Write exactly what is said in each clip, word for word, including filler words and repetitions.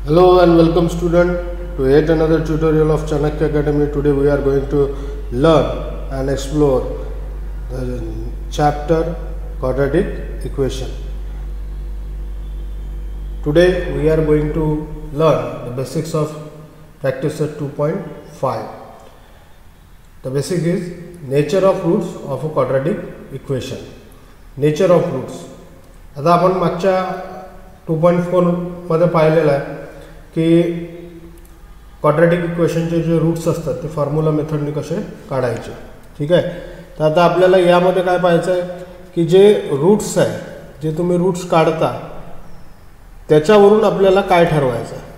Hello and welcome student to yet another tutorial of Chanakya Academy. Today we are going to learn and explore the chapter quadratic equation. Today we are going to learn the basics of practice set two point five. The basic is nature of roots of a quadratic equation. Nature of roots. आता आपण मागच्या two point four मध्ये पाहिलेलं आहे की quadratic इक्वेशनचे जे roots असतात ते फॉर्म्युला मेथडने कसे काढायचे. ठीक आहे. तर आता आपल्याला यामध्ये काय पाहायचं आहे की जे रूट्स आहे, जे तुम्ही रूट्स काढता त्याच्यावरून आपल्याला काय ठरवायचं आहे.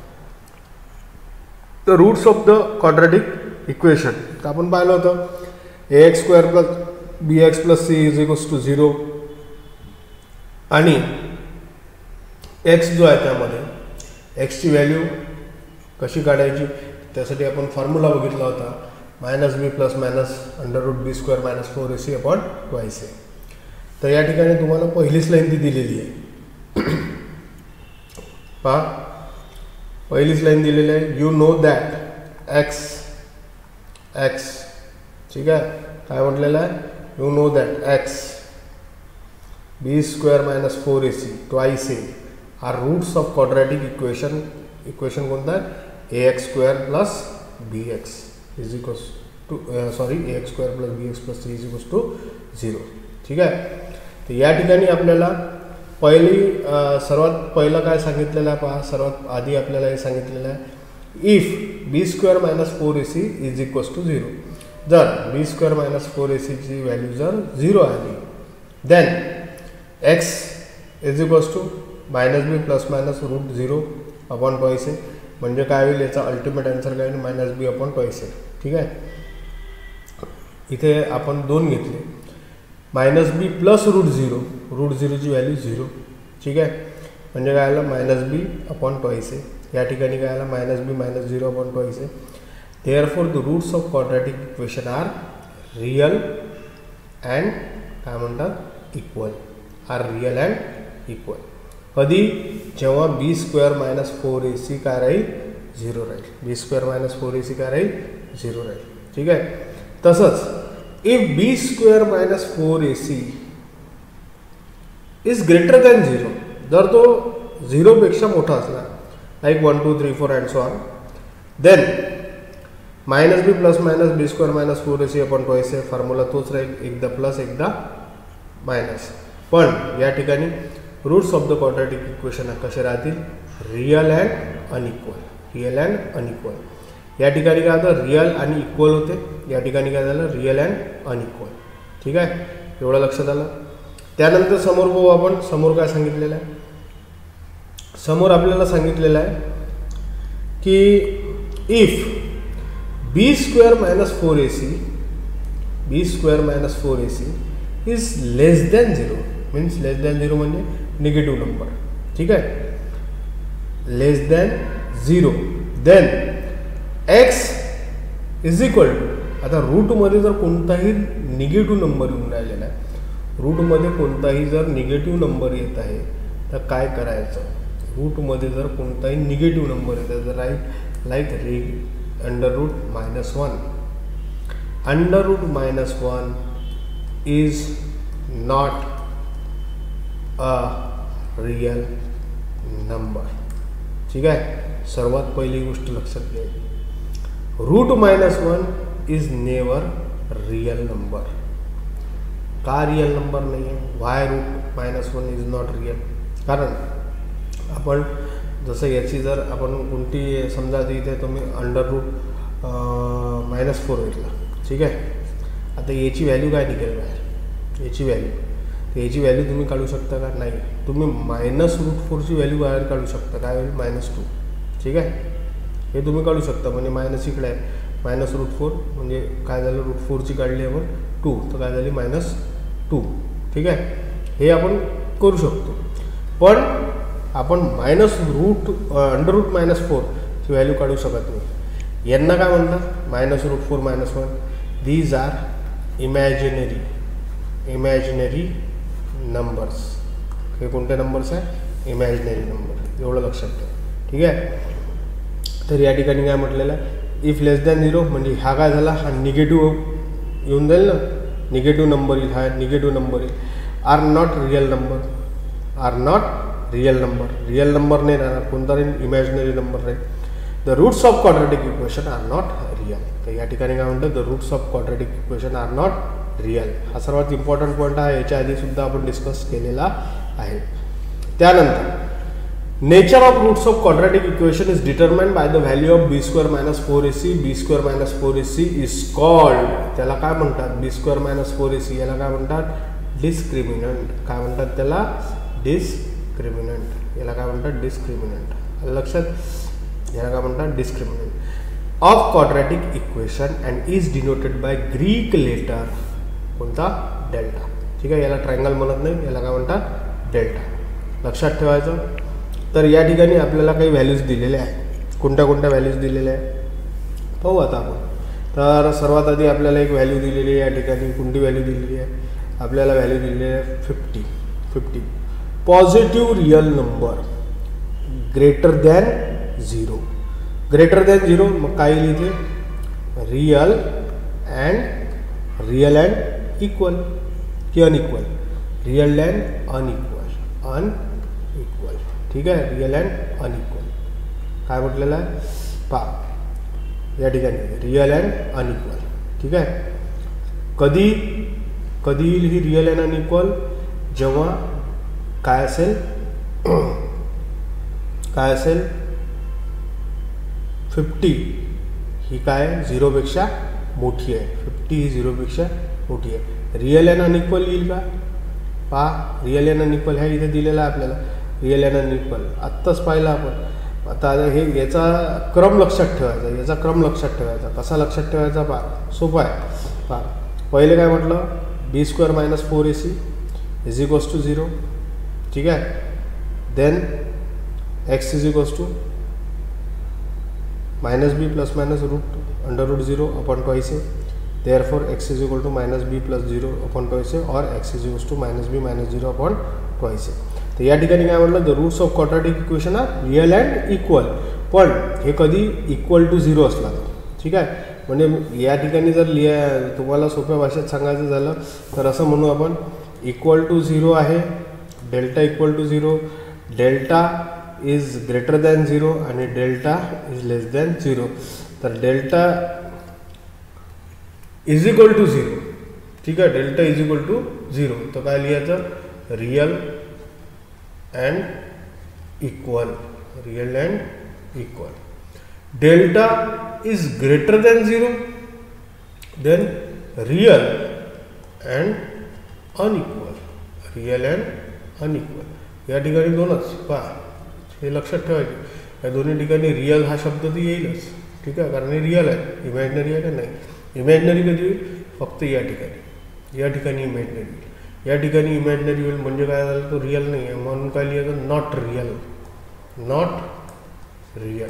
The roots of the quadratic equation. तर आपण पाहिलं होतं A x square plus B x plus C is equals to zero आणि एक्स जो आहे त्यामध्ये एक्सची व्हॅल्यू कशी काढायची त्यासाठी आपण फॉर्म्युला बघितला होता minus B plus minus under root B square minus four A C upon twice A. तर या ठिकाणी तुम्हाला पहिलीच लाईन ती दिलेली आहे. पहा, पहिलीच लाईन दिलेली आहे. You know that X X ठीक आहे. काय म्हटलेलं आहे? You know that X B square minus four A C twice A are roots of quadratic equation. Equation कोणता आहे? A x square plus B X is equals to sorry A x square plus B x plus C is equals to zero. ठीक आहे. तर या ठिकाणी आपल्याला पहिली सर्वात पहिलं काय सांगितलेलं आहे पहा. सर्वात आधी आपल्याला हे सांगितलेलं आहे if B square minus four A C is equals to zero. जर B square minus four A सीची व्हॅल्यू जर झिरो आली then X is equals to minus B plus minus root zero upon twice A. म्हणजे काय होईल याचा ultimate answer काय होईल? Minus B upon twice A. ठीक आहे. इथे आपण दोन घेतले मायनस बी प्लस रूट झिरो. रूट झिरोची व्हॅल्यू झिरो. ठीक आहे. म्हणजे काय आलं? Minus B upon twice A. या ठिकाणी काय आलं? Minus B minus zero upon twice A. Therefore the roots of quadratic equation are real and काय म्हणतात equal. Are real and equal. कधी? जेव्हा बी स्क्वेअर मायनस फोर ए सी काय राहील? झिरो राहील. बी स्क्वेअर मायनस फोर ए C काय राहील? Zero राहील. ठीक आहे. तसंच if B square minus four A C is greater than zero, जर तो झिरोपेक्षा मोठा असला like one two three four and so on, then minus B plus minus B square minus four A C upon twice A. Formula तोच राहील, एकदा plus एकदा minus. पण या ठिकाणी roots of the quadratic equation कसे राहतील? Real and unequal. Real and unequal. या ठिकाणी काय होतं? रियल आणि इक्वल होते. या ठिकाणी काय झालं? Real and unequal. ठीक आहे. एवढं लक्षात आलं. त्यानंतर समोर बघू आपण. समोर काय सांगितलेलं आहे? समोर आपल्याला सांगितलेलं आहे की if B square minus four A C B square minus four A C is less than zero. Means less than zero म्हणजे निगेटिव्ह नंबर. ठीक आहे. Less than zero then X is equal to. आता रूटमध्ये जर कोणताही negative number येऊन राहिलेला आहे, रूटमध्ये कोणताही जर निगेटिव्ह नंबर येत आहे तर काय करायचं? रूटमध्ये जर कोणताही निगेटिव्ह नंबर येत आहे तर राईट लाईक रे under root minus one. Under root minus one is not a real number. ठीक आहे. सर्वात पहिली गोष्ट लक्षात घ्यायची, root minus one is never real number. का रियल नंबर नाही आहे? Why root minus one is not real? कारण आपण जसं याची जर आपण कोणती समजा इथे तुम्ही अंडर रूट मायनस फोर घेतला. ठीक आहे. आता याची व्हॅल्यू काय निघेल बाहेर? याची व्हॅल्यू तर याची व्हॅल्यू तुम्ही काढू शकता का? नाही. तुम्ही मायनस रूट फोरची व्हॅल्यू बाहेर काढू शकता. काय होईल? Minus two. ठीक आहे. हे तुम्ही काढू शकता. म्हणजे मायनस इकडे आहे मायनस रूट फोर म्हणजे काय झालं? रूट फोरची काढली आपण टू तर काय झाली? Minus two. ठीक आहे. हे आपण करू शकतो. पण आपण minus root under root minus फोरची व्हॅल्यू काढू शकत नाही. यांना काय म्हणतात? Minus root four minus one. These are imaginary imaginary numbers. हे कोणते नंबर्स आहे? Imaginary number. एवढं लक्षात ठेवा. ठीक आहे. तर या ठिकाणी काय म्हटलेलं आहे, इफ लेस दॅन झिरो म्हणजे हा काय झाला, हा निगेटिव्ह येऊन जाईल ना, निगेटिव्ह नंबर येईल, हा निगेटिव्ह नंबर येईल. Are not real number, are not real number, real number नाही राहणार, कोणता राहील, इमॅजिनरी नंबर राहील. The roots of quadratic equation are not real. तर या ठिकाणी काय म्हणतात, the roots of quadratic equation are not real. हा सर्वात इम्पॉर्टंट पॉईंट आहे, याच्या आधी सुद्धा आपण डिस्कस केलेला आहे. त्यानंतर nature of roots of quadratic equation is determined by the value of B square minus four A C. B square minus four A C is called, त्याला काय म्हणतात, बी स्क्वेअर मायनस फोर ए C याला काय म्हणतात, discriminant. काय म्हणतात त्याला, discriminant. याला काय म्हणतात, डिस्क्रिमिनंट. लक्षात, याला काय म्हणतात, discriminant of quadratic equation and is denoted by Greek letter, कोणता, डेल्टा. ठीक आहे, याला ट्रायंगल म्हणत नाही, याला काय म्हणतात, डेल्टा. लक्षात ठेवायचं. तर या ठिकाणी आपल्याला काही व्हॅल्यूज दिलेल्या आहेत. कोणत्या कोणत्या व्हॅल्यूज दिलेल्या आहे पाहू आता आपण. तर सर्वात आधी आपल्याला एक व्हॅल्यू दिलेली आहे या ठिकाणी. कोणती व्हॅल्यू दिलेली आहे आपल्याला, व्हॅल्यू दिलेली आहे fifty. Fifty positive real number greater than zero. Greater than zero मग काय येईल इथे, real and real and equal की unequal, real and unequal, unequal. ठीक आहे, रिअल अँड अनइक्वल. काय म्हटलेलं आहे पहा या ठिकाणी, रिअल अँड अनइक्वल. ठीक आहे, कधी कधी येईल ही रिअल अँड अनइक्वल, जेव्हा काय असेल, काय असेल, फिफ्टी ही काय झिरोपेक्षा मोठी आहे. फिफ्टी ही झिरोपेक्षा मोठी आहे. रिअल अँड अनइक्वल येईल का पहा, रिअल अँड अनइक्वल ह्या इथे दिलेला आहे आपल्याला, रिअल अँड अनइक्वल आत्ताच पाहिलं आपण. आता हे याचा क्रम लक्षात ठेवायचा, याचा क्रम लक्षात ठेवायचा. कसा लक्षात ठेवायचा पहा, सोपा आहे पहा. पहिले काय म्हटलं, B square minus four A C is equals to zero. ठीक आहे, then X is equals to minus B plus minus root under root zero upon twice A. Therefore X is equal to minus B plus zero upon twice A और x is equals to minus B minus zero upon twice A. तर या ठिकाणी काय म्हटलं, the roots of quadratic equation are real and equal. पण हे कधी equal to zero असला तर. ठीक आहे, म्हणजे या ठिकाणी जर लिहा तुम्हाला सोप्या भाषेत सांगायचं झालं तर असं म्हणू आपण, इक्वल टू झिरो आहे, delta equal to zero, delta is greater than zero आणि delta is less than zero. तर delta is equal to zero. ठीक आहे, delta is equal to zero. तर काय लिहायचं, real and equal, real and equal. Delta is greater than zero, then real and unequal, real and unequal. या ठिकाणी दोनच पहा, हे लक्षात ठेवायचे. या दोन्ही ठिकाणी रिअल हा शब्द तर येईलच. ठीक आहे, कारण हे रिअल आहे, इमॅजिनरी आहे का नाही. इमॅजिनरी कधी होईल, फक्त या ठिकाणी, या ठिकाणी इमॅजिनरी होईल. या ठिकाणी इमॅजिनरी होईल म्हणजे काय झालं, तो रिअल नाही आहे, म्हणून काय लिहायचं, not real, not real,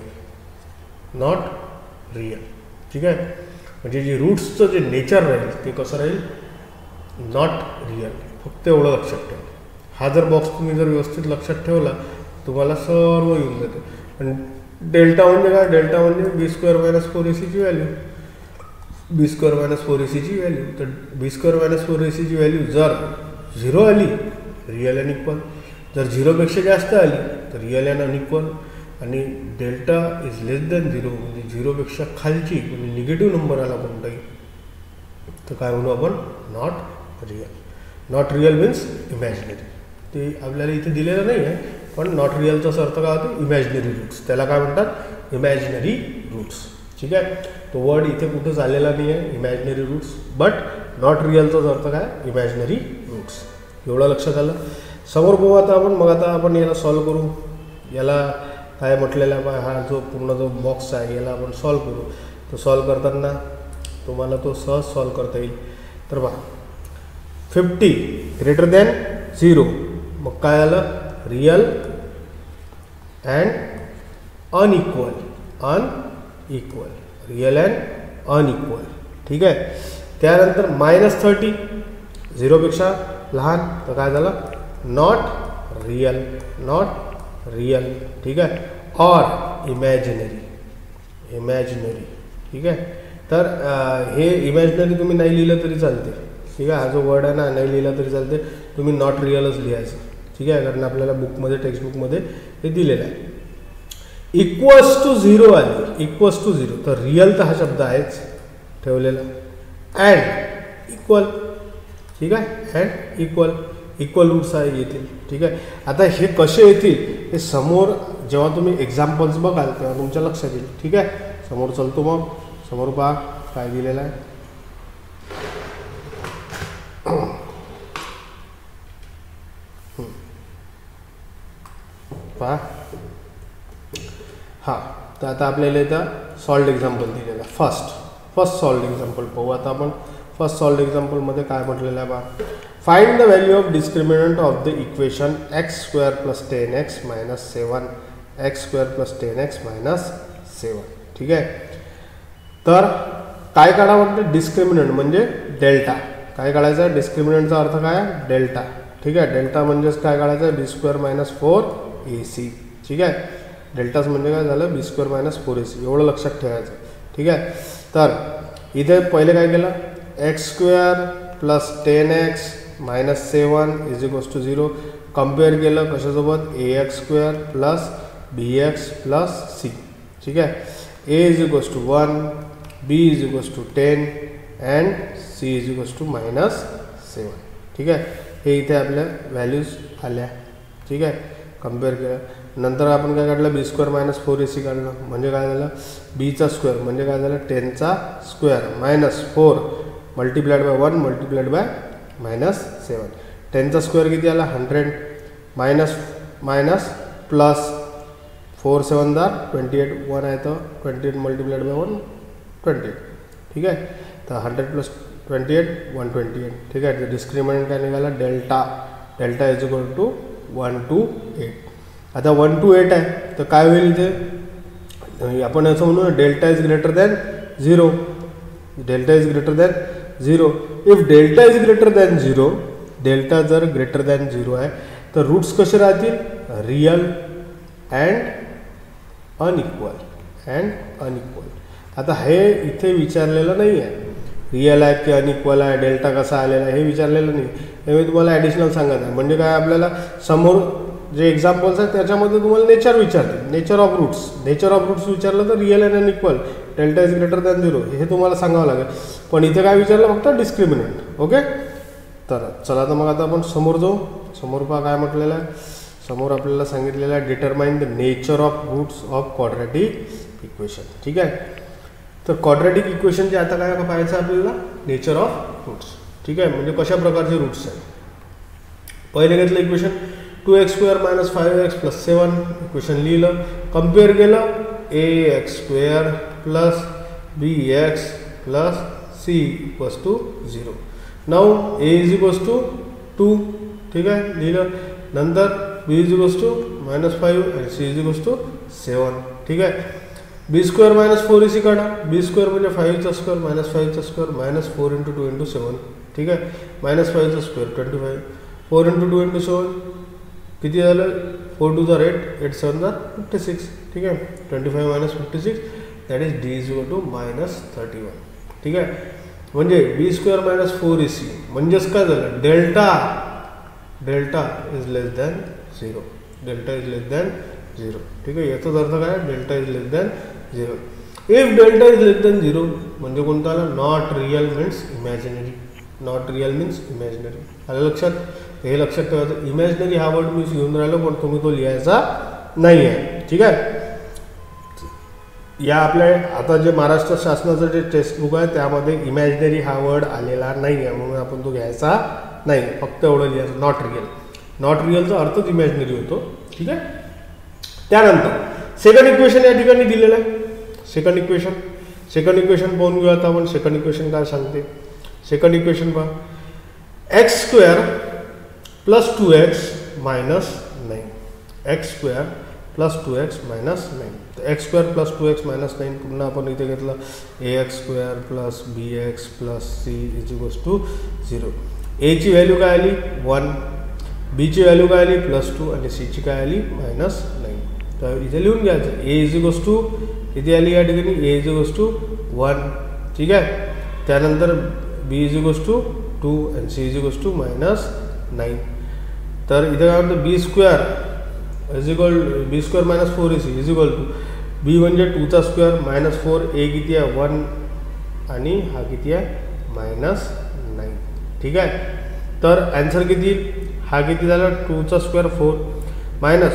not real. ठीक आहे, म्हणजे जे रूट्सचं जे नेचर राहील ते कसं राहील, नॉट रिअल. फक्त एवढं लक्षात ठेवा. हा जर बॉक्स तुम्ही जर व्यवस्थित लक्षात ठेवला तुम्हाला सर्व येऊन जाते. आणि डेल्टा म्हणजे काय, डेल्टा म्हणजे B square minus four A सीची value, B square minus four A सीची व्हॅल्यू. तर B square minus four A सीची व्हॅल्यू जर झिरो आली, रिअल अँड इक्वल. जर झिरोपेक्षा जास्त आली तर रिअल अँड अनइक्वल. आणि delta is less than zero म्हणजे झिरोपेक्षा खालची म्हणजे निगेटिव्ह नंबर आला कोणताही तर काय म्हणू आपण, not real. Not real means imaginary. ते आपल्याला इथे दिलेलं नाही आहे, पण नॉट रिअलचाच अर्थ काय होतो, इमॅजिनरी रूट्स. त्याला काय म्हणतात, इमॅजिनरी रूट्स. ठीक आहे, तो वर्ड इथे कुठं झालेला नाही आहे, इमॅजिनरी रूट्स. बट नॉट रिअलचाच अर्थ काय, इमॅजिनरी रूट्स. एवढं लक्षात आलं. समोर बघू आता आपण. मग आता आपण याला सॉल्व करू. याला काय म्हटलेलं आहे, हा जो पूर्ण जो बॉक्स आहे याला आपण सॉल्व करू. तर सॉल्व करताना तुम्हाला तो सहज सॉल्व करता येईल. तर पहा, फिफ्टी ग्रेटर दॅन झिरो, मग काय आलं, real and unequal, unequal, real and unequal. ठीक आहे, त्यानंतर मायनस थर्टी झिरोपेक्षा लहान, तर काय झालं, नॉट रिअल, नॉट रिअल. ठीक आहे, और इमॅजिनरी, इमॅजिनरी. ठीक आहे. तर हे इमॅजिनरी तुम्ही नाही लिहिलं तरी चालते. ठीक आहे. हा जो वर्ड आहे ना नाही लिहिला तरी चालते, तुम्ही नॉट रिअलच लिहायचं. ठीक आहे. कारण आपल्याला बुकमध्ये टेक्स्टबुकमध्ये हे दिलेलं आहे. इक्वल्स टू झिरो आली, इक्वल्स टू झिरो, तर रिअल तर हा शब्द आहेच ठेवलेला. And equal. ठीक आहे. अँड इक्वल, इक्वल रूट्स आहे येतील. ठीक आहे. आता हे कसे येतील हे समोर जेव्हा तुम्ही एक्झाम्पल्स बघाल तेव्हा तुमच्या लक्षात येईल. ठीक आहे. समोर चलतो मग. समोर पहा काय दिलेलं आहे. पहा हां, तर आता आपल्याला इथं सॉल्ड एक्झाम्पल दिलेलं आहे. फर्स्ट फर्स्ट सॉल्ड एक्झाम्पल पाहू आता आपण. फर्स्ट सॉल्ड एक्झाम्पलमध्ये काय म्हटलेलं आहे पहा. Find the value of discriminant of the equation x square plus ten X minus seven X square plus ten X minus seven. ठीक आहे. तर काय काढा म्हणते, डिस्क्रिमिनंट म्हणजे डेल्टा. काय काढायचं आहे, डिस्क्रिमिनंटचा अर्थ काय आहे, डेल्टा. ठीक आहे. डेल्टा म्हणजेच काय काढायचं आहे, बी स्क्वेअर मायनस फोर ए सी. ठीक आहे. डेल्टाच म्हणजे काय झालं, बी स्क्वेअर मायनस फोर ए सी, एवढं लक्षात ठेवायचं. ठीक आहे. तर इथे पहिले काय केलं, X square plus ten X minus seven is equals to zero. Compare केलं कशासोबत, ए एक्स स्क्वेअर प्लस बी एक्स प्लस सी. ठीक आहे. A is equals to one, B is equals to ten and C is equals to minus seven. ठीक आहे. हे इथे आपल्या values आल्या. ठीक आहे. कम्पेअर केलं नंतर आपण काय काढलं, बी स्क्वेअर मायनस फोर ए सी काढलं. म्हणजे काय झालं, बीचा स्क्वेअर म्हणजे काय झालं, टेनचा square minus four multiplied by one multiplied by minus seven. टेनचा स्क्वेअर किती आला, hundred minus minus plus four seven दर ट्वेंटी एट, वन आहे तर twenty eight multiplied by one twenty eight. ठीक आहे. तर hundred plus twenty eight one twenty eight. ठीक आहे. डिस्क्रिमिनंट काय निघाला, delta. Delta is equal to one two eight. आता वन टू एट आहे तर काय होईल इथे, आपण असं म्हणू delta is greater than zero. Delta is greater than zero. If delta is greater than zero, delta जर ग्रेटर दॅन झिरो आहे तर रूट्स कसे राहतील, real and unequal. And unequal. आता हे इथे विचारलेलं नाही आहे, रिअल आहे की अनइक्वल आहे, डेल्टा कसा आलेला आहे हे विचारलेलं नाही. हे मी तुम्हाला ॲडिशनल सांगत आहे. म्हणजे काय, आपल्याला समोर जे एक्झाम्पल्स आहेत त्याच्यामध्ये तुम्हाला नेचर विचारते, nature of roots. Nature of roots विचारलं तर real and unequal, delta is greater than zero हे तुम्हाला सांगावं लागेल. पण इथे काय विचारलं, फक्त डिस्क्रिमिनंट. ओके. तर चला तर मग आता आपण समोर जाऊ. समोर पहा काय म्हटलेलं आहे. समोर आपल्याला सांगितलेलं आहे, determine the nature of roots of quadratic equation. ठीक आहे. तर क्वाड्रॅटिक इक्वेशनचे आता काय पाहायचं आपल्याला, नेचर ऑफ रूट्स. ठीक आहे. म्हणजे कशा प्रकारचे रूट्स आहेत. पहिले घेतलं equation two x square minus five X plus seven. Equation लिहिलं. कम्पेअर केलं, A x square plus B x plus C equals to zero. Now A is equals to two. ठीक आहे. लिहिलं. नंतर B is equals to minus five आणि C is equals to seven. ठीक आहे. बी square minus four ए C काढा. B square म्हणजे फाईव्हचा स्क्वेअर मायनस फाईव्हचा square minus four into two into seven. ठीक आहे. मायनस फाईव्हचा square twenty five, four into two into seven किती झालं, फोर टू जर एट, एट सेवन जर फिफ्टी सिक्स. ठीक आहे. Twenty five minus fifty six that is D is equal to minus thirty one. ठीक आहे. म्हणजे बी स्क्वेअर मायनस फोर ए C म्हणजेच काय झालं, delta delta is less than zero. Delta is less than zero. ठीक आहे. याचाच अर्थ काय, delta is less than zero. If delta is less than zero म्हणजे कोणता आला, not real means imaginary. Not real means imaginary. आलं लक्षात. हे लक्षात ठेवायचं. इमॅजिनरी हा वर्ड मी घेऊन राहिलो पण तुम्ही तो लिहायचा नाही आहे. ठीक आहे. या आपल्या आता जे महाराष्ट्र शासनाचं जे टेक्स्टबुक आहे त्यामध्ये इमॅजिनरी हा वर्ड आलेला नाही आहे, म्हणून आपण तो घ्यायचा नाही. फक्त एवढं लिहायचं, नॉट रिअल. नॉट रिअलचा अर्थच इमॅजिनरी होतो. ठीक आहे. त्यानंतर सेकंड इक्वेशन या ठिकाणी दिलेलं आहे. सेकंड इक्वेशन सेकंड इक्वेशन पाहून घेऊ आता आपण. सेकंड इक्वेशन काय सांगते. सेकंड इक्वेशन पहा, X square plus two X minus nine. X square plus two X minus nine. तर x square plus two X minus nine पुन्हा आपण इथे घेतलं, A x square plus B x plus C is equals to zero. एची value काय आली one, बीची value काय आली प्लस टू आणि सीची काय आली मायनस नाईन. तर इथे लिहून घ्यायचं ए इज इक्वल्स टू किती आली या ठिकाणी A is equals to one. ठीक आहे. त्यानंतर B is equals to two आणि C is equals to minus nine. तर इथे काय म्हणतं B square is equal B square minus four A C is equal to B म्हणजे टूचा स्क्वेअर मायनस फोर ए किती आहे वन आणि हा किती आहे मायनस नाईन. ठीक आहे. तर ॲन्सर किती हा किती झाला टूचा square four minus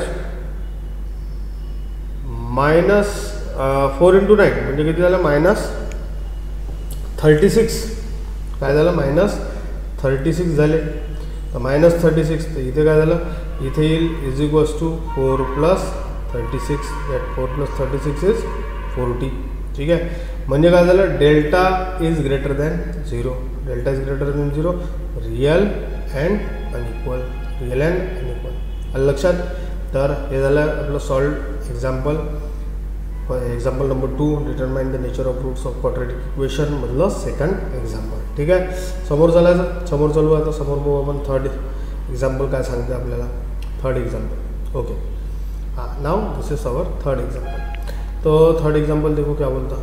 minus four into nine म्हणजे किती झालं मायनस थर्टी सिक्स. काय झालं मायनस थर्टी सिक्स झाले. तर मायनस थर्टी सिक्स तर इथे काय झालं इथे येईल is equals to four plus thirty six that four plus thirty six is forty. ठीक आहे. म्हणजे काय झालं delta is greater than zero. Delta is greater than zero real and unequal. Real and unequal आलं लक्षात. तर हे झालं आपलं solve example. Example number two determine the nature of roots of quadratic equation मधलं सेकंड एक्झाम्पल. ठीक आहे. समोर चालायचं समोर चालू आता समोर बघू आपण थर्ड एक्झाम्पल काय सांगते आपल्याला. थर्ड एक्झाम्पल ओके हाँ now this is our third example. तो थर्ड एग्जाम्पल देखो क्या बोलता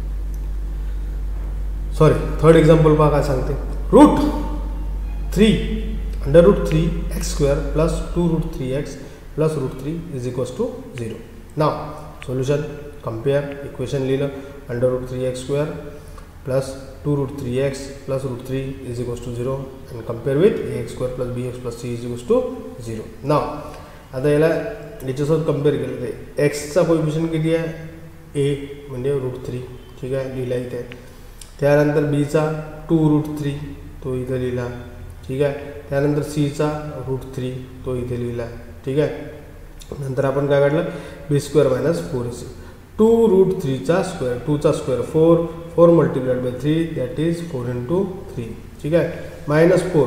सॉरी थर्ड एग्जाम्पल पहा काय सांगते root three under root three X square plus two root three X plus root three is equals to zero. Now solution compare equation लिहिलं under root three X square plus two root three X plus root three is equals to zero and compare with A x square plus B x plus C is equals to zero. Now आता याला याच्यासोबत compare केलं ते एक्सचा coefficient किती आहे ए म्हणजे route three. ठीक आहे लिहिला इथे. त्यानंतर बीचा टू रूट थ्री तो इथे लिहिला. ठीक आहे. त्यानंतर सीचा रूट थ्री तो इथे लिहिला. ठीक आहे. नंतर आपण काय काढलं B square minus four C two root थ्रीचा स्क्वेअर टूचा square four four multiplied by three that is four into three. ठीक आहे. मायनस फोर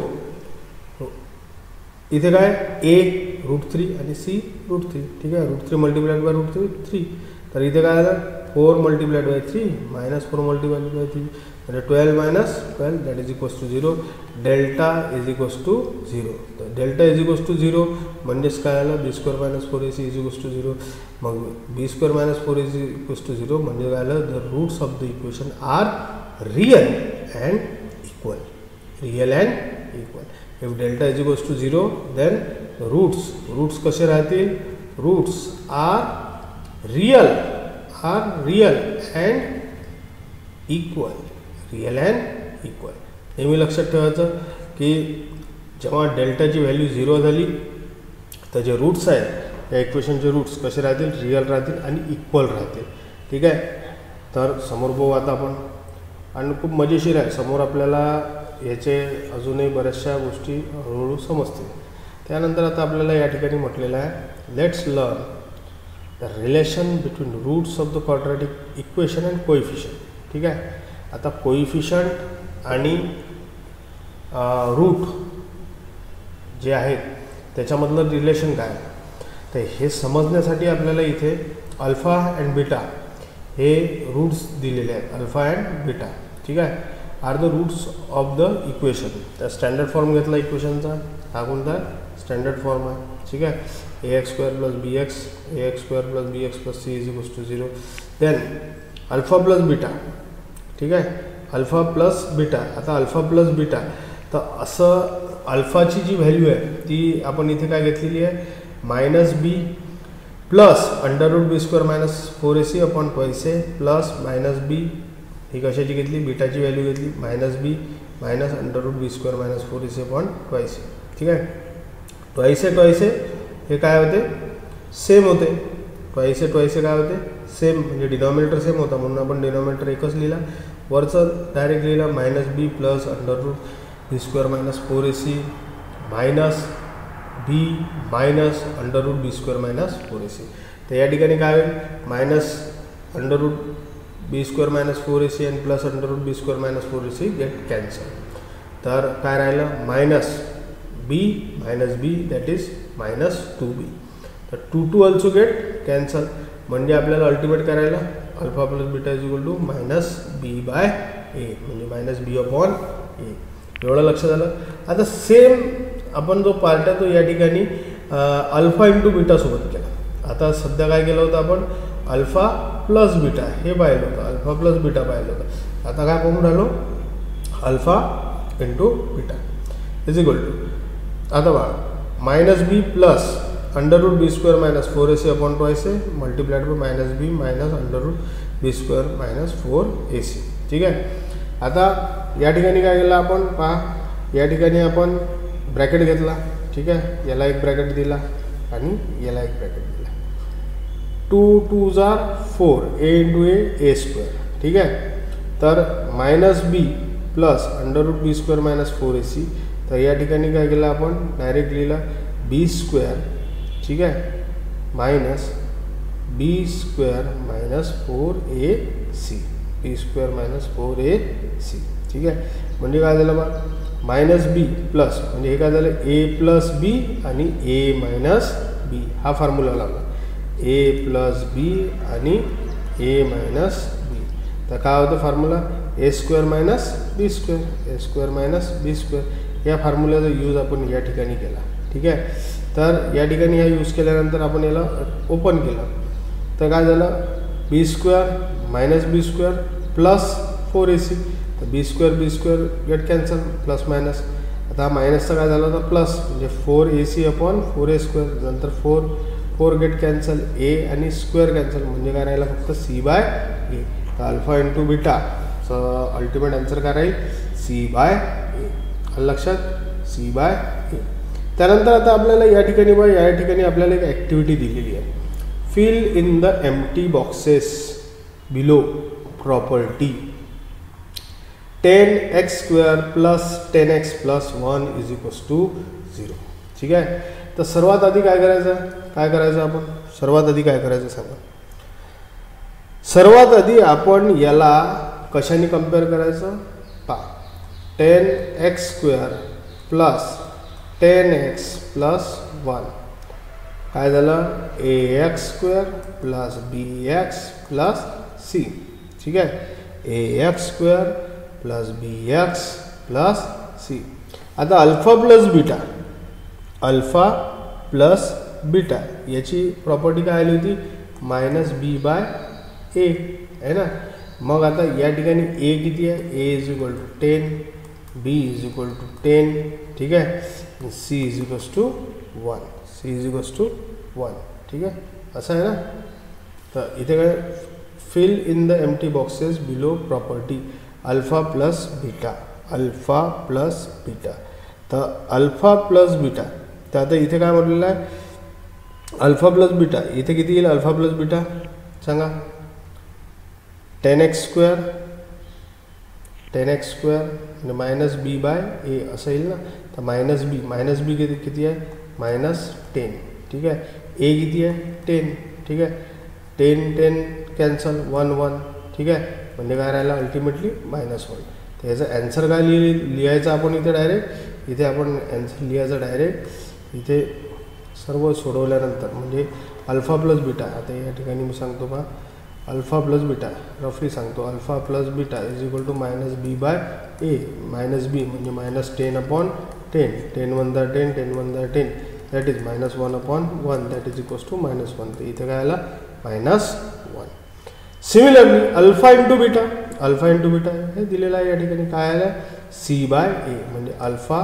इथे काय ए रूट थ्री आणि सी रूट थ्री. ठीक आहे. Root three multiplied by root three three. तर इथे काय आलं four multiplied by three minus four multiplied by three म्हणजे twelve minus twelve that is equals to zero. Delta is equals to zero. तर delta is equals to zero म्हणजेच काय आलं B square minus four A C is equals to zero. मग B square minus four A C equals to zero म्हणजे काय आलं the roots of the equation are real and equal. Real and equal. If delta is equals to zero then roots roots कसे राहतील roots are real are real and equal. Real and equal. नेहमी लक्षात ठेवायचं की जेव्हा डेल्टाची value zero झाली तर जे रूट्स आहेत या इक्वेशनचे रूट्स कसे राहतील रिअल राहतील आणि इक्वल राहतील. ठीक आहे. तर समोर बघू आता आपण आणि खूप मजेशीर आहे. समोर आपल्याला याचे अजूनही बऱ्याचशा गोष्टी हळूहळू समजतील. त्यानंतर आता आपल्याला या ठिकाणी म्हटलेलं आहे let's learn the relation between roots of the quadratic equation and coefficient. ठीक आहे. आता कोइफिशियंट आणि रूट जे आहेत त्याच्यामधलं रिलेशन काय तर हे समजण्यासाठी आपल्याला इथे अल्फा अँड बीटा हे रूट्स दिलेले आहेत. अल्फा अँड बीटा ठीक आहे are the roots of the equation. त्या स्टँडर्ड फॉर्म घेतला इक्वेशनचा हा कोणता स्टँडर्ड फॉर्म आहे. ठीक आहे. A x square plus B x A x square plus B x plus C is equals to zero. Then alpha plus beta. ठीक आहे. Alpha plus beta. आता अल्फा प्लस बीटा तर असं अल्फाची जी व्हॅल्यू आहे ती आपण इथे काय घेतलेली आहे minus B plus under root B square minus four A C upon twice A plus minus B ही कशाची घेतली बीटाची व्हॅल्यू घेतली minus B minus under root B square minus four A C upon twice A. ठीक आहे. Twice ए twice ए हे काय होते सेम होते. ट्वाईस ए ट्वाईस ए काय होते सेम म्हणजे डिनॉमिनेटर सेम होता म्हणून आपण डिनॉमिनेटर एकच लिहिला. वरचं डायरेक्ट लिहिला मायनस बी प्लस अंडर रूट बी स्क्वेअर मायनस फोर ए सी मायनस बी मायनस अंडर रूट बी स्क्वेअर मायनस फोर ए सी. तर या ठिकाणी काय होईल मायनस अंडर रूट बी स्क्वेअर मायनस फोर ए सी आणि प्लस अंडर रूट बी स्क्वेअर मायनस फोर ए सी गेट कॅन्सल. तर काय राहिलं minus B minus B that is minus two B. तर two two also get cancel म्हणजे आपल्याला अल्टिमेट करायला alpha plus beta is equal to minus B by A म्हणजे minus B upon ए. एवढं लक्षात आलं. आता सेम आपण जो पार्ट आहे तो या ठिकाणी अल्फा इंटू बीटासोबत केला. आता सध्या काय केलं होतं आपण, अल्फा प्लस बीटा हे पाहिलं होतं, अल्फा प्लस बीटा पाहिलं होतं. आता काय पाहून राहिलो, alpha into beta is equal to, आता बघा मायनस बी प्लस अंडर रूट बी स्क्वेअर मायनस फोर ए सी अपॉन टू ऐसे multiplied by minus B minus under root B square minus four A C. ठीक आहे. आता या ठिकाणी काय केलं आपण पहा, या ठिकाणी आपण ब्रॅकेट घेतला. ठीक आहे. याला एक ब्रॅकेट दिला आणि याला एक ब्रॅकेट दिला. टू टू जार four A into A A square. ठीक आहे. तर मायनस बी प्लस अंडर रूट बी स्क्वेअर मायनस फोर ए सी. तर या ठिकाणी काय केलं आपण, डायरेक्ट लिहिलं बी स्क्वेअर. ठीक आहे. Minus B square minus four ए C, B square minus four ए सी. ठीक आहे. म्हणजे काय झालं बा, मायनस बी प्लस म्हणजे हे काय झालं, ए प्लस बी आणि ए मायनस बी हा फॉर्म्युला लागला. ए प्लस बी आणि ए मायनस बी. तर काय होतं formula, A square minus B square, A square minus B square. या फॉर्म्युल्याचा यूज आपण या ठिकाणी केला. ठीक आहे. तर या ठिकाणी हा यूज केल्यानंतर आपण याला ओपन केलं. तर काय झालं, B square minus B square plus four ए सी. तर B square B square get cancel, plus minus. आता मायनसचं काय झालं तर प्लस म्हणजे four A C upon four A square. नंतर four four get cancel, A आणि स्क्वेअर कॅन्सल म्हणजे काय राहिला फक्त सी बाय ए. तर अल्फा इंटू बीटाचं अल्टिमेट आन्सर काय राहील, सी बाय ए. लक्षात, सी बाय ए. त्यानंतर आता आपल्याला या ठिकाणी बघा, या ठिकाणी आपल्याला एक ॲक्टिव्हिटी दिलेली आहे. Fill in the empty boxes below property ten x square plus ten x plus one is equals to zero. ठीक आहे. तर सर्वात आधी काय करायचं, काय करायचं आपण सर्वात आधी काय करायचं सांगा. सर्वात आधी आपण याला कशाने कम्पेअर करायचं पहा. Ten x square plus ten x plus one काय झालं, A x square plus B x plus C. ठीक आहे. A x square plus B x plus C. आता alpha plus beta, alpha plus beta याची property काय आली होती, minus B by ए आहे ना. मग आता या ठिकाणी ए किती आहे, A is equal to ten, B is equal to ten. ठीक आहे. C is equals to one, C is equals to one. ठीक आहे. असं आहे ना. तर इथे काय, fill in the empty boxes below property alpha plus beta, alpha plus beta. तर अल्फा प्लस बीटा, तर आता इथे काय म्हटलेलं आहे, अल्फा प्लस बीटा. इथे किती येईल अल्फा प्लस बीटा सांगा, ten x square, ten x square म्हणजे मायनस बी बाय ए असं येईल ना. तर मायनस बी, मायनस बी किती किती आहे, मायनस टेन. ठीक आहे. ए किती आहे, टेन. ठीक आहे. Ten ten cancel, one one. ठीक आहे. म्हणजे काय राहिलं अल्टिमेटली मायनस वन. तर याचं ॲन्सर काय लिहि लिहायचं आपण इथे डायरेक्ट, इथे आपण ॲन्सर लिहायचं डायरेक्ट इथे सर्व सोडवल्यानंतर. म्हणजे अल्फा प्लस बीटा, आता या ठिकाणी मी सांगतो पहा, अल्फा प्लस बीटा रफली सांगतो, alpha plus beta is equal to minus B by A. Minus B म्हणजे minus ten upon ten, ten one दर टेन, टेन वन दर ten, that is minus one upon one, that is equals to minus one. तर इथे काय आला minus one. Similarly alpha into beta, alpha into beta हे दिलेलं आहे या ठिकाणी काय आलं, सी बाय ए म्हणजे alpha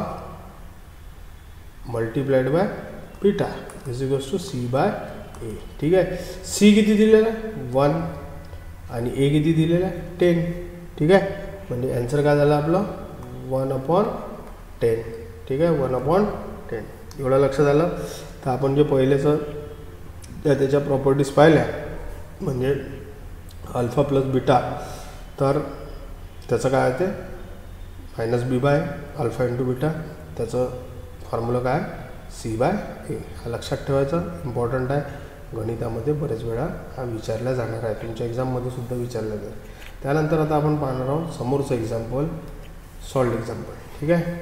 multiplied by beta is equals to C by A. ठीक आहे. सी किती दिलेला आहे, वन आणि ए किती दिलेला आहे, टेन. ठीक आहे. म्हणजे ॲन्सर काय झालं आपलं, वन अपॉन टेन. ठीक आहे. One upon ten. एवढं लक्षात आलं. तर आपण जे पहिलेचं त्या त्याच्या प्रॉपर्टीज पाहिल्या म्हणजे अल्फा प्लस बीटा, तर त्याचं काय आहे ते minus B by alpha into beta, त्याचं फॉर्म्युला काय सी बाय ए. हा लक्षात ठेवायचा, इम्पॉर्टंट आहे. गणितामध्ये बरेच वेळा हा विचारला जाणार आहे, तुमच्या एक्झाममध्ये सुद्धा विचारला जाईल. त्यानंतर आता आपण पाहणार आहोत समोरचं एक्झाम्पल, सॉल्ड एक्झाम्पल. ठीक आहे.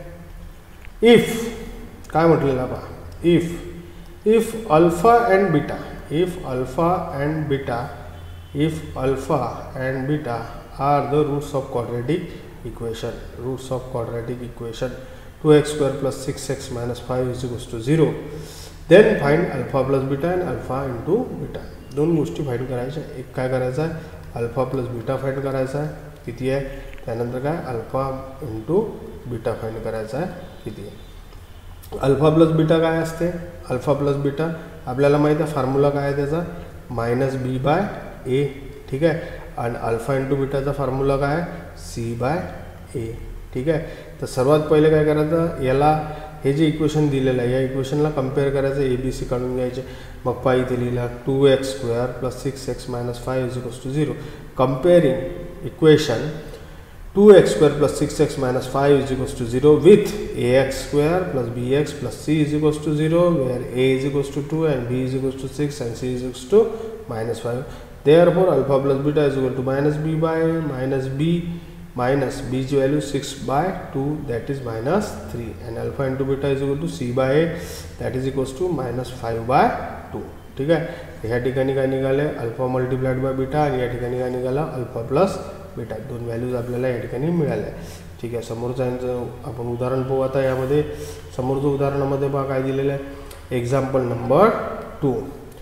इफ काय म्हटलेलं पहा, if if alpha and beta, if alpha and beta, if alpha and beta are the roots of quadratic equation, roots of quadratic equation two x square plus six x minus five is equals to zero, then find alpha plus beta and alpha into beta. दोन गोष्टी find करायच्या. एक काय करायचं आहे, alpha plus beta find करायचा आहे किती आहे. त्यानंतर काय अल्फा इंटू बीटा फाइंड करायचा आहे किती आहे. अल्फा प्लस बीटा काय असते, अल्फा प्लस बीटा आपल्याला माहीत आहे फॉर्म्युला काय आहे त्याचा, मायनस बी बाय ए. ठीक आहे. आणि अल्फा इंटू बीटाचा फॉर्म्युला काय आहे, सी बाय ए. ठीक आहे. तर सर्वात पहिले काय करायचं, याला हे जे इक्वेशन दिलेलं आहे या इक्वेशनला कम्पेअर करायचं, ए बी सी काढून घ्यायचे. मग पहा इथे लिहिला two x square plus six x minus five is equals to zero. Comparing equation two x square plus six x minus five is equals to zero with A x square plus B x plus C is equals to zero, where A is equals to two and B is equals to six and C is equals to minus five. Therefore, alpha plus beta is equal to minus b by minus b minus b's value six by two, that is minus three, and alpha into beta is equal to c by a, that is equals to minus five by two. ठीक आहे. ह्या ठिकाणी काय निघाले, alpha multiplied by beta आणि या ठिकाणी काय निघाला अल्फा प्लस बीटा. दोन व्हॅल्यूज आपल्याला या ठिकाणी मिळाल्या. ठीक आहे. समोरचं यांचं आपण उदाहरण पाहू. आता यामध्ये समोरचं उदाहरणामध्ये बघा काय दिलेलं आहे, example number two.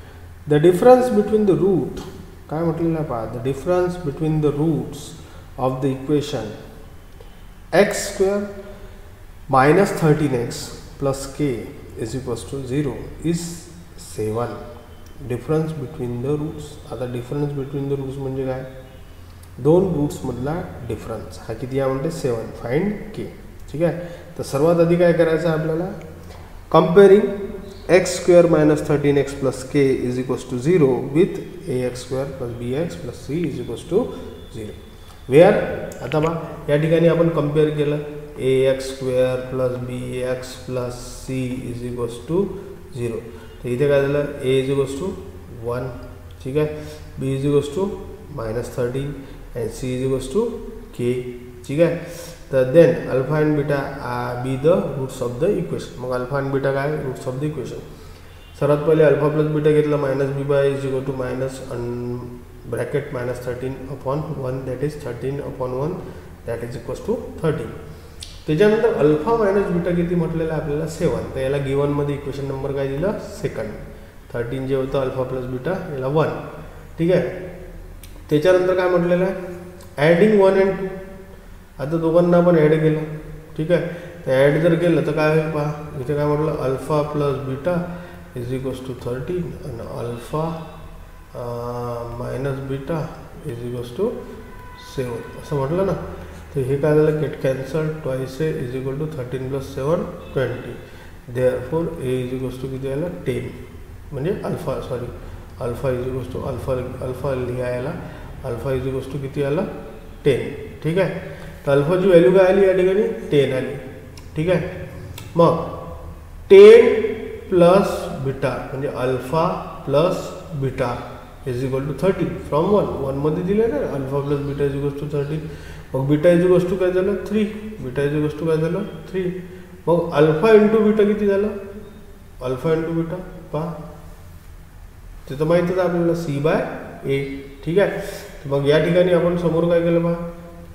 The difference between the root, काय म्हटलेलं आहे पहा, the difference between the roots of the equation x square minus thirteen x plus K is equals to zero is seven. Difference between the roots. आता difference between the roots म्हणजे काय, दोन रूट्समधला difference हा किती आहे म्हणते सेवन. फाइंड के. ठीक आहे. तर सर्वात आधी काय करायचं आहे आपल्याला, comparing x square minus thirteen x plus K is equals to zero with A x square plus B x plus C is equals to zero. Where आता बा या ठिकाणी आपण कम्पेअर केलं, A x square plus B x plus C is equals to zero. तर इथे काय झालं, A is equals to one. ठीक आहे. B is equals to minus thirteen and C is equals to K. ठीक आहे. तर then alpha and beta be the roots of the equation. मग अल्फा अँड बीटा काय, रूट्स ऑफ द इक्वेशन. सर्वात पहिले alpha plus beta घेतला, minus B by is equal to minus bracket minus thirteen upon one, that is thirteen upon one, that is equals to thirteen. त्याच्यानंतर alpha minus beta किती म्हटलेलं आहे आपल्याला, सेवन. तर याला गिवनमध्ये इक्वेशन नंबर काय दिलं, सेकंड. थर्टीन जे होतं अल्फा प्लस बीटा याला वन. ठीक आहे. त्याच्यानंतर काय म्हटलेलं आहे, ॲडिंग वन अँड टू. आता दोघांना आपण ॲड केलं. ठीक आहे. तर ॲड जर केलं तर काय होईल पहा, इथे काय म्हटलं, alpha plus beta is equals to thirteen आणि alpha minus beta is equals to seven असं म्हटलं ना. तर हे काय झालं, get cancel, twice A is equal to thirteen plus seven twenty. Therefore A is equals to किती आलं, टेन. म्हणजे alpha sorry alpha is equals to alpha alpha लिहायला अल्फा इज इक्वल्स टू किती आलं, टेन. ठीक आहे. तर अल्फाची व्हॅल्यू काय आली या ठिकाणी, टेन आली. ठीक आहे. मग टेन प्लस बीटा म्हणजे alpha plus beta is equal to thirteen from one. वनमध्ये दिलं ना alpha plus beta is equals to thirteen. मग बीटा इज इक्वल्स टू काय झालं, three. Beta is equals to काय झालं, थ्री. मग अल्फा इंटू बीटा किती झालं, अल्फा इंटू बीटा पहा तिथं माहितीच आहे आपल्याला, सी बाय ए. ठीक आहे. मग या ठिकाणी आपण समोर काय केलं पहा,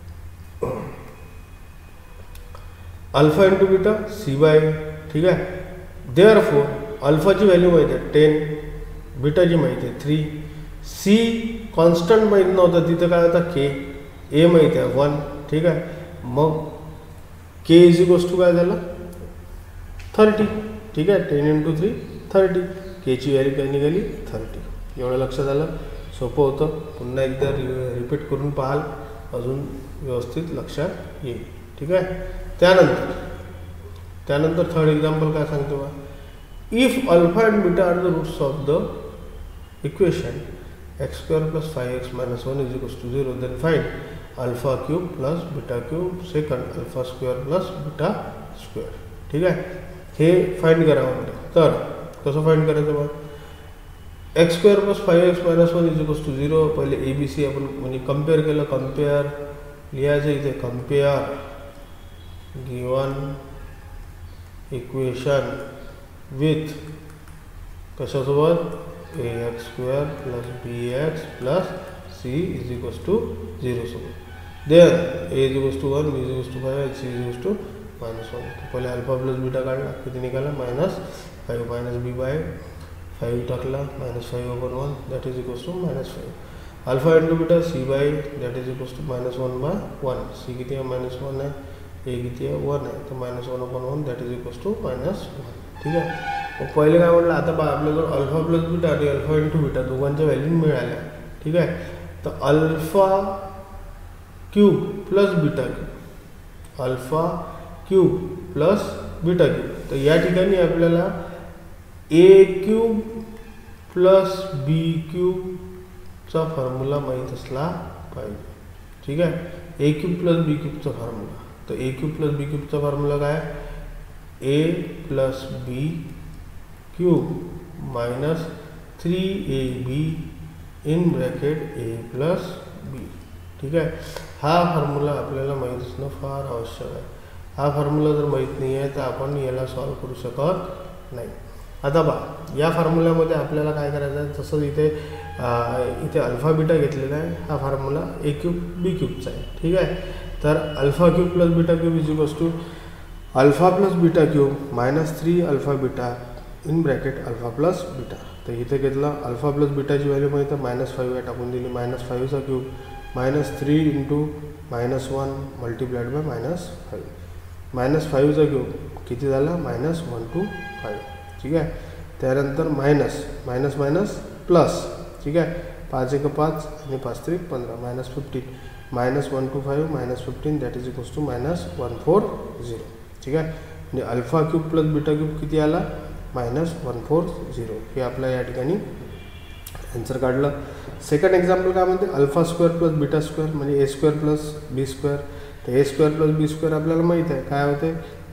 alpha into beta c by. ठीक आहे. देअरफॉर अल्फाची व्हॅल्यू माहिती आहे टेन, बीटाची माहिती आहे थ्री, सी कॉन्स्टंट माहीत नव्हतं तिथं काय होता के, ए माहिती आहे वन. ठीक आहे. मग के इज इक्वल्स टू काय झालं, थर्टी. ठीक आहे. Ten into three thirty. केची व्हॅल्यू काय निघाली, थर्टी. एवढं लक्षात आलं, सोपं होतं. पुन्हा एकदा रिपीट करून पाहाल अजून व्यवस्थित लक्षात येईल. ठीक आहे. त्यानंतर त्यानंतर थर्ड एक्झाम्पल काय सांगतो बा, if alpha and beta are the roots of the equation x square plus five x minus one is equals to zero, then find alpha cube plus beta cube second alpha square plus beta square. ठीक आहे. हे find करावं म्हणते. तर कसं find करायचं बा, x square plus five x minus one is equals to zero. पहिले ए बी सी आपण म्हणजे कम्पेअर केलं, कम्पेअर लिहायचं इथे, कम्पेअर गिवन इक्वेशन विथ कशासोबत, ए x square plus B x plus C is equals to zero सोबत. Then a is equals to one, B is equals to five, c is equals to minus one. पहिले alpha plus beta काढला, किती निघाला, minus five minus b by five टाकला minus five over one that is equals to minus five alpha into beta c by that is equals to minus one by one c किती आहे minus one आहे ए किती आहे one आहे तर minus one upon one that is equals to minus one ठीक आहे मग पहिले काय म्हटलं आता बा आपल्याजवळ अल्फा प्लस बीटा आणि अल्फा इंटू बीटा दोघांच्या व्हॅल्यू मिळाल्या ठीक आहे तर alpha cube plus beta cube alpha cube plus beta cube तर या ठिकाणी आपल्याला ए क्यूब प्लस बी क्यूबचा फॉर्म्युला माहीत असला पाहिजे ठीक आहे ए क्यूब प्लस बी क्यूबचा फॉर्म्युला तो ए क्यूब प्लस बी क्यूबचा फॉर्म्युला काय a plus b cube minus three a b in bracket a plus b ठीक आहे हा फॉर्म्युला आपल्याला माहीत असणं फार आवश्यक आहे हा फॉर्म्युला जर माहीत नाही आहे तर आपण याला सॉल्व करू शकत नाही आता बा या फॉर्म्युल्यामध्ये आपल्याला काय करायचं आहे तसंच इथे इथे अल्फा बीटा घेतलेला आहे हा फॉर्म्युला ए क्यूब बी क्यूबचा आहे ठीक आहे तर alpha cube plus beta cube is equals to alpha plus beta cube minus three alpha beta in bracket alpha plus beta तर इथे घेतला अल्फा प्लस बीटाची व्हॅल्यू माहिती आहे मायनस फाईव्ह आहे टाकून दिली मायनस फाईव्हचा cube minus three into minus one multiplied by minus five minus फाईव्हचा क्यूब किती झाला मायनस वन टू फाईव्ह ठीक आहे त्यानंतर मायनस मायनस मायनस प्लस ठीक आहे पाच एक पाच आणि पाच त्रिक पंधरा minus fifteen minus one two five minus fifteen that is equals to minus one four zero ठीक आहे म्हणजे alpha cube plus beta cube किती आला मायनस वन फोर झिरो हे आपल्या या ठिकाणी आन्सर काढलं सेकंड एक्झाम्पल काय म्हणते alpha square plus beta square म्हणजे a square plus b square तर a square plus b square आपल्याला माहीत आहे काय होते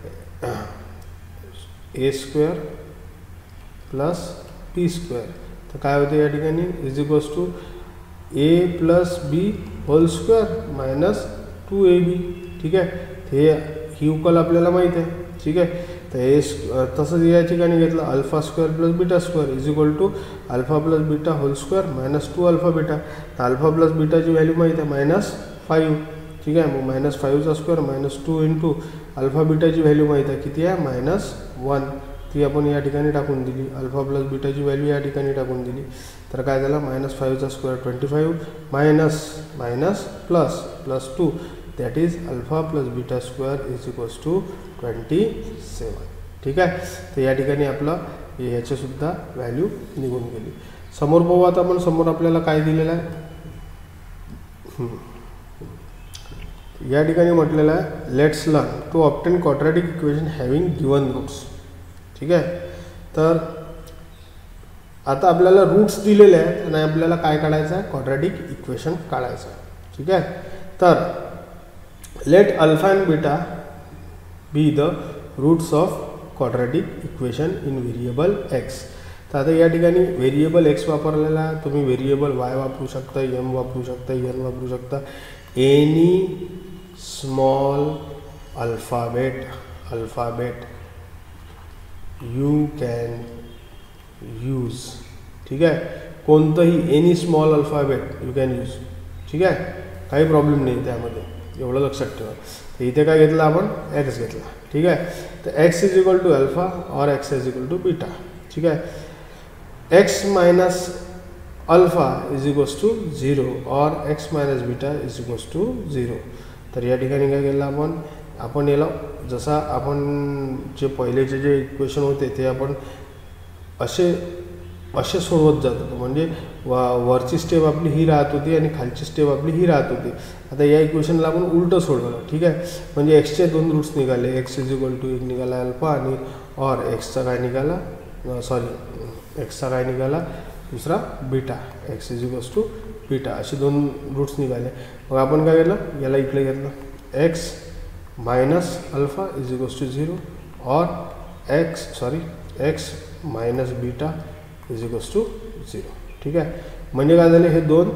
a square plus b square तर काय होते या ठिकाणी is equals to a plus b whole square minus two a b ठीक आहे हे ही उकल आपल्याला माहीत आहे ठीक आहे तर हे तसंच या ठिकाणी घेतलं alpha square plus beta square is equal to alpha plus beta whole square minus two alpha beta तर अल्फा प्लस बीटाची व्हॅल्यू माहीत आहे मायनस फाईव्ह ठीक आहे मग मायनस फाईव्हचा square minus two into alpha बीटाची व्हॅल्यू माहीत आहे किती आहे मायनस वन ती आपण या ठिकाणी टाकून दिली अल्फा प्लस बीटाची व्हॅल्यू या ठिकाणी टाकून दिली तर काय झालं मायनस फाईव्हचा square twenty five minus minus plus plus two that is alpha plus beta square is equals to twenty seven ठीक आहे तर या ठिकाणी आपलं याचीसुद्धा व्हॅल्यू निघून गेली समोर पाहू आता आपण समोर आपल्याला काय दिलेलं आहे या ठिकाणी म्हटलेलं आहे let's learn to obtain quadratic equation having given roots ठीक आहे तर आता आपल्याला रूट्स दिलेले आहेत आणि आपल्याला काय काढायचं आहे क्वाड्रॅटिक इक्वेशन काढायचं आहे ठीक आहे तर let alpha and beta be the roots of quadratic equation in variable x तर आता या ठिकाणी व्हेरिएबल एक्स वापरलेला आहे तुम्ही व्हेरिएबल वाय वापरू शकता एम वापरू शकता एन वापरू शकता any small alphabet alphabet you can use ठीक आहे कोणतंही any small alphabet you can use ठीक आहे काही प्रॉब्लेम नाही त्यामध्ये एवढं लक्षात ठेवा तर इथे काय घेतलं आपण एक्स घेतला ठीक आहे तर x is equal to alpha और x is equal to beta ठीक आहे x minus alpha is equals to zero और x minus beta is equals to zero तर या ठिकाणी काय केलं आपण आपण याला जसा आपण जे पहिलेचे जे इक्वेशन होते ते आपण असे असे सोडवत जात होतो म्हणजे वा वरची स्टेप आपली ही राहत होती आणि खालची स्टेप आपली ही राहत होती आता या इक्वेशनला आपण उलटं सोडवलं ठीक आहे म्हणजे एक्सचे दोन रूट्स निघाले एक्स इज इक्वल टू एक निघाला अल्फा आणि और एक्सचा काय निघाला सॉरी एक्सचा काय निघाला दुसरा beta x is equals to beta असे दोन रूट्स निघाले मग आपण काय केलं याला इकडे घेतलं x minus alpha is equals to zero और x sorry x minus beta is equals to zero ठीक आहे म्हणजे काय झाले हे दोन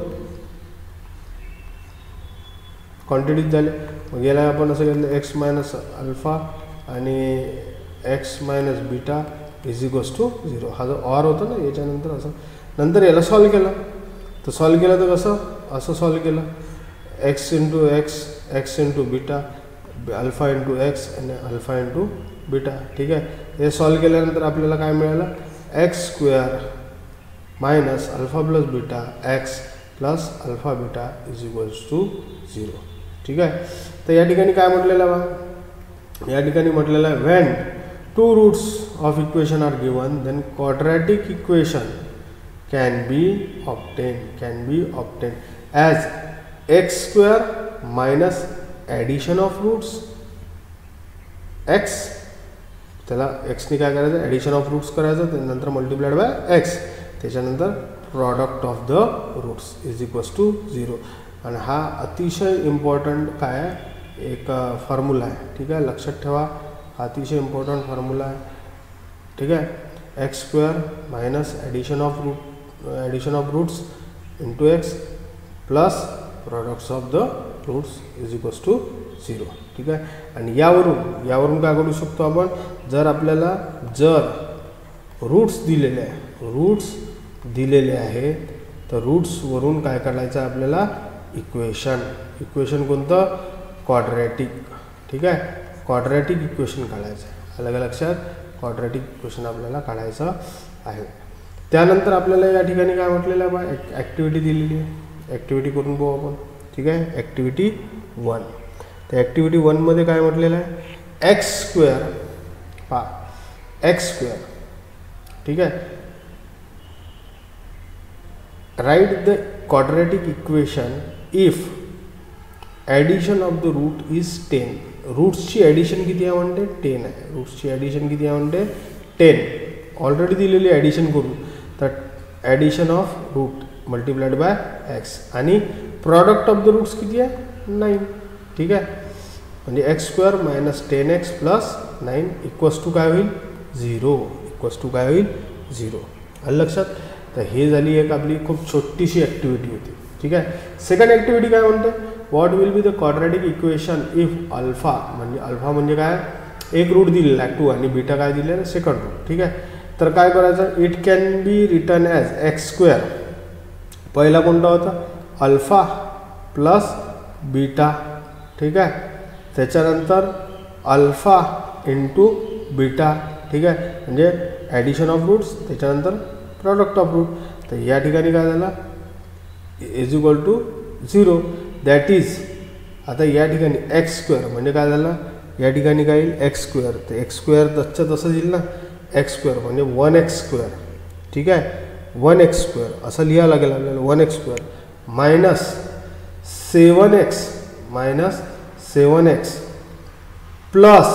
क्वांटिटीज झाले मग याला आपण असं घेतलं एक्स मायनस अल्फा आणि x minus beta is equals to zero हा जो ऑर होता ना याच्यानंतर असं नंतर याला सॉल्व केलं तर सॉल्व केलं तर कसं असं सॉल्व केलं x into x x into beta alpha into x आणि अल्फा इंटू बीटा. ठीक आहे. हे सॉल्व केल्यानंतर आपल्याला काय मिळालं, x square minus alpha plus beta x plus alpha beta is equals to zero. ठीक आहे. तर या ठिकाणी काय म्हटलेलं आहे बा, या ठिकाणी म्हटलेलं आहे when two roots of equation are given then quadratic equation can be obtain can be obtain as x square minus addition of roots x, त्याला एक्सने काय करायचं, ॲडिशन ऑफ रूट्स करायचं, त्यानंतर मल्टिप्लाइड बाय एक्स, त्याच्यानंतर product of the roots is equals to zero. आणि हा अतिशय इम्पॉर्टंट काय आहे, एक फॉर्म्युला आहे. ठीक आहे, लक्षात ठेवा, हा अतिशय इम्पॉर्टंट फॉर्म्युला आहे. ठीक आहे. X square minus addition of root addition of roots into x plus products of the roots is equals to zero. ठीक आहे. आणि यावरून यावरून काय करू शकतो आपण, जर आपल्याला जर रूट्स दिलेले आहे रूट्स दिलेले आहेत तर रूट्सवरून काय काढायचं आहे आपल्याला, इक्वेशन. इक्वेशन कोणतं, क्वाड्रॅटिक. ठीक आहे. क्वाड्रॅटिक इक्वेशन काढायचं आहे. अलग लक्षात, क्वाड्रॅटिक इक्वेशन आपल्याला काढायचं आहे. त्यानंतर आपल्याला या ठिकाणी काय म्हटलेलं आहे बा, ॲक्टिव्हिटी दिलेली आहे. ॲक्टिव्हिटी करून पाहू आपण. ठीक आहे. Activity one. तर ॲक्टिव्हिटी वनमध्ये काय म्हटलेलं आहे, एक्स स्क्वेअर पा एक्स स्क्वेअर. ठीक आहे. Write the quadratic equation if addition of the root is ten. रूट्सची ॲडिशन किती आहे म्हणते, टेन आहे. रूट्सची ॲडिशन किती आहे म्हणते, टेन. ऑलरेडी दिलेली ॲडिशन करून, तर addition of root multiplied by x आणि प्रॉडक्ट ऑफ द रूट्स किती आहे, नाईन. ठीक आहे. म्हणजे x square minus ten x plus nine equals to काय होईल, झिरो. इक्वल्स टू काय होईल, झिरो. आलं लक्षात. तर हे झाली एक आपली खूप छोटीशी ॲक्टिव्हिटी होती. ठीक आहे. सेकंड ॲक्टिव्हिटी काय म्हणते, what will be the quadratic equation if alpha, म्हणजे अल्फा म्हणजे काय, एक रूट दिलेला आहे टू आणि बीटा काय दिलेलं आहे, सेकंड रूट. ठीक आहे. तर काय करायचं, it can be written as x square. पहिला कोणता होता, अल्फा प्लस बीटा. ठीक आहे. त्याच्यानंतर अल्फा इंटू बीटा. ठीक आहे. म्हणजे ॲडिशन ऑफ रूट्स, त्याच्यानंतर प्रॉडक्ट ऑफ रूट. तर या ठिकाणी काय झालं, is equal to zero. That is, आता या ठिकाणी एक्स स्क्वेअर म्हणजे काय झालं, या ठिकाणी काय येईल, एक्स स्क्वेअर. तर एक्स स्क्वेअर तसं तसं येईल ना, एक्स स्क्वेअर म्हणजे वन एक्स स्क्वेअर. ठीक आहे. वन एक्स स्क्वेअर असं लिहावं लागेल आपल्याला, one x square minus seven x minus seven x plus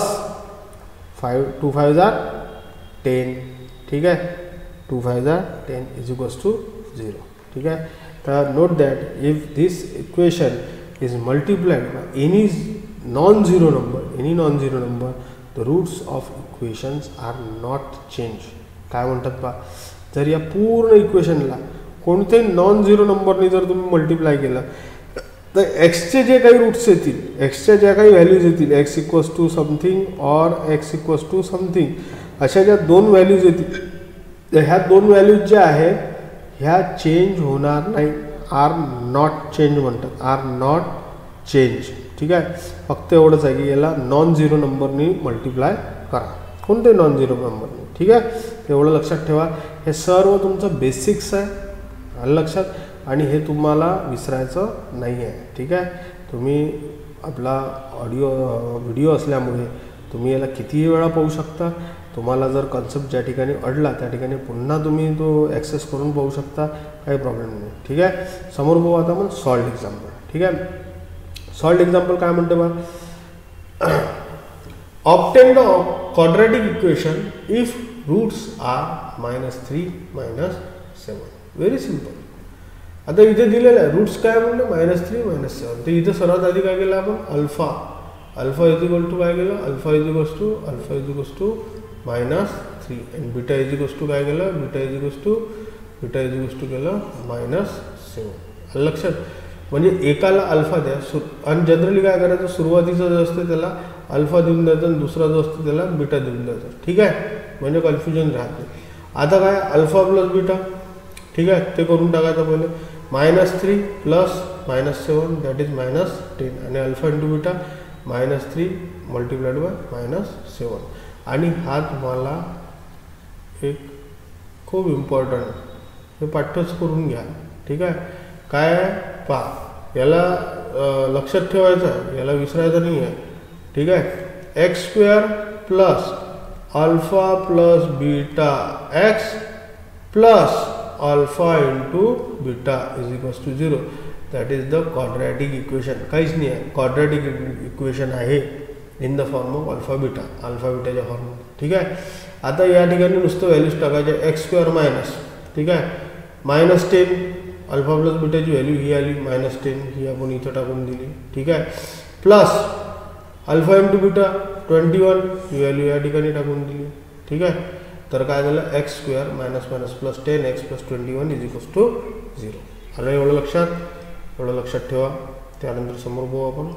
five two five जार टेन. ठीक आहे. टू फाईव्ह जार ten is equals to zero. ठीक आहे. तर note that if this equation is multiplied by any non zero number any non zero number the roots of equations are not change. काय म्हणतात बा, जर या पूर्ण इक्वेशनला कोणत्याही नॉन झिरो नंबरने जर तुम्ही मल्टिप्लाय केलं तर एक्सचे जे काही रूट्स येतील, एक्सच्या ज्या काही व्हॅल्यूज येतील, x equals to something or x equals to something, अशा ज्या दोन व्हॅल्यूज येतील, तर ह्या दोन व्हॅल्यूज ज्या आहेत ह्या चेंज होणार नाही. आर नॉट चेंज म्हणतात, आर नॉट चेंज. ठीक आहे. फक्त एवढंच आहे की याला नॉन झिरो नंबरनी मल्टिप्लाय करा, कोणते नॉन झिरो नंबरनी. ठीक आहे. एवढं लक्षात ठेवा. हे सर्व तुमचं बेसिक्स आहे, आलं लक्षात. आणि हे तुम्हाला विसरायचं नाही आहे. ठीक आहे. तुम्ही आपला ऑडिओ व्हिडिओ असल्यामुळे तुम्ही याला कितीही वेळा पाहू शकता. तुम्हाला जर कन्सेप्ट ज्या ठिकाणी अडला त्या ठिकाणी पुन्हा तुम्ही तो ॲक्सेस करून पाहू शकता, काही प्रॉब्लेम नाही. ठीक आहे. समोर पाहू आता आपण सॉल्ड एक्झाम्पल. ठीक आहे. सॉल्ड एक्झाम्पल काय म्हणते बा, obtain the quadratic equation if roots are minus three minus seven. Very simple. आता इथे दिलेलं आहे रूट्स काय म्हणलं, मायनस थ्री मायनस सेवन. तर इथे सर्वात आधी काय केलं आपण, alpha alpha is equal to काय केलं, alpha is equals to alpha is equals to minus three आणि बीटा इज इक्वल्स टू काय केलं, beta is equals to beta is equals to केलं मायनस सेवन. लक्षात. म्हणजे एकाला अल्फा द्या सुर आणि जनरली काय करायचं, सुरुवातीचं जो असतं त्याला अल्फा देऊन द्यायचं आणि दुसरा जो असतो त्याला बीटा देऊन द्यायचं. ठीक आहे. म्हणजे कन्फ्युजन राहते. आता काय, अल्फा प्लस बीटा. ठीक आहे. ते करून टाकायचं पहिले. Minus three plus minus seven that is minus ten आणि alpha into beta minus three multiplied by minus seven. आणि हा तुम्हाला एक खूप इम्पॉर्टंट हे पाठच करून घ्या. ठीक आहे. काय पहा, याला लक्षात ठेवायचं आहे, याला विसरायचं नाही आहे. ठीक आहे. X square plus alpha plus beta x plus alpha into beta is equals to zero. That is the quadratic equation. काहीच नाही आहे, क्वाड्रॅटिक इक्वेशन आहे in the form of alpha beta, alpha बीटाच्या फॉर्ममध्ये. ठीक आहे. आता या ठिकाणी नुसतं व्हॅल्यूज टाकायचे. एक्स स्क्वेअर मायनस, ठीक आहे, मायनस टेन अल्फा प्लस बीटाची व्हॅल्यू ही आली मायनस टेन, ही आपण इथं टाकून दिली. ठीक आहे. Plus alpha into beta twenty one, ही व्हॅल्यू या ठिकाणी टाकून दिली. ठीक आहे. तर काय झालं, x square minus minus plus ten x plus twenty one is equals to zero. आलं एवढं लक्षात, एवढं लक्षात ठेवा. त्यानंतर समोर बघू आपण.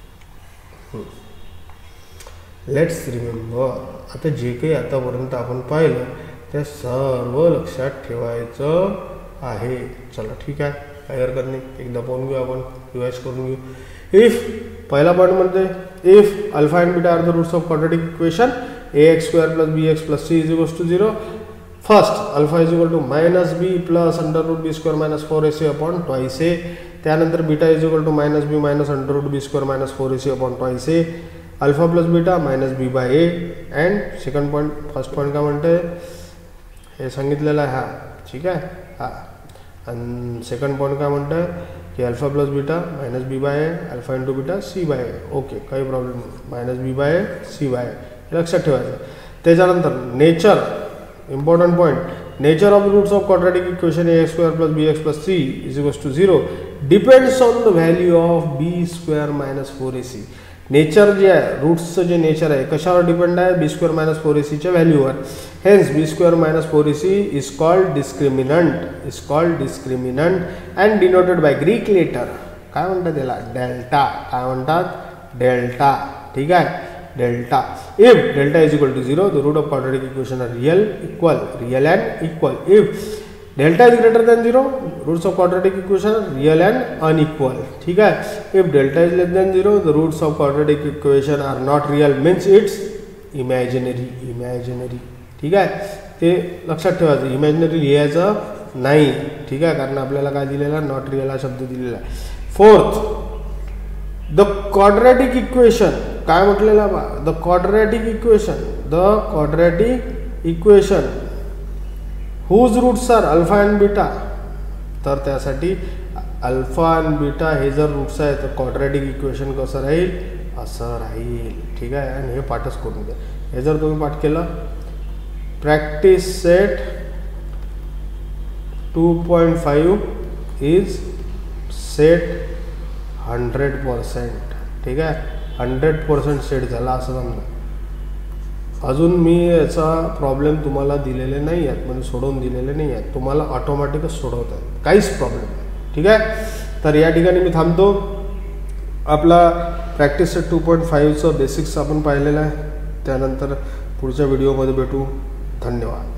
लेट्स रिमेंबर, आता जे काही आतापर्यंत आपण पाहिलं ते सर्व लक्षात ठेवायचं आहे. चला ठीक आहे, काही हरकत नाही. एकदा पाहून घेऊ आपण, रिवाइज करून घेऊ. इफ पहिला पॉईंटमध्ये if alpha and beta are the roots of quadratic equation a x square plus B x plus C is equals to zero. First alpha is equal to minus B plus under root B square minus four A C upon twice a. त्यानंतर beta is equal to minus B minus under root B square minus four A C upon twice a. Alpha plus beta minus B by A. And second point, first point काय म्हणते हे सांगितलेलं आहे हा. ठीक आहे. हा. आणि सेकंड पॉईंट काय म्हणतं आहे की alpha plus beta minus B by a alpha into beta c by a. Okay, काही प्रॉब्लेम नाही. Minus B by a c by a हे लक्षात ठेवायचं. त्याच्यानंतर nature, important point, nature of roots of quadratic equation a x square plus B x plus C is equals to zero depends on the value of B square minus four A c. Nature जे आहे, रूट्सचं जे nature आहे कशावर depend आहे, बी square minus four a सीच्या व्हॅल्यूवर. Hence b square minus four A C is called discriminant, is called discriminant and denoted by Greek letter. काय म्हणतात त्याला, डेल्टा. काय म्हणतात, डेल्टा. ठीक आहे, delta. If delta is equal to zero the root of quadratic equation are real equal, real and equal. If delta is greater than zero roots of quadratic equation real and unequal. ठीक आहे. If delta is less than zero the roots of quadratic equation are not real means it's imaginary, imaginary. ठीक आहे. ते लक्षात ठेवायचं, imaginary लिहायचं नाही. ठीक आहे, कारण आपल्याला काय दिलेला, नॉट रियल हा शब्द दिलेला आहे. फोर्थ, द क्वाड्रॅटिक इक्वेशन काय म्हटलेलं बा, the quadratic equation, the quadratic equation whose roots are alpha and beta. तर त्यासाठी अल्फा अँड बीटा हे जर रूट्स आहे तर क्वाड्रॅटिक इक्वेशन कसं राहील, असं राहील. ठीक आहे. आणि हे पाठच करून द्या. हे जर तुम्ही पाठ केलं, practice set two point five is set hundred percent. ठीक आहे, हंड्रेड पर्सेंट सेट झाला असं समजा. अजून मी याचा प्रॉब्लेम तुम्हाला दिलेले नाही आहेत, म्हणजे सोडवून दिलेले नाही आहेत, तुम्हाला ऑटोमॅटिकच सोडवत आहे, काहीच प्रॉब्लेम नाही. ठीक आहे. तर या ठिकाणी मी थांबतो. आपला प्रॅक्टिस सेट टू पॉईंट फाईव्हचं बेसिक्स आपण पाहिलेलं आहे. त्यानंतर पुढच्या व्हिडिओमध्ये भेटू. धन्यवाद.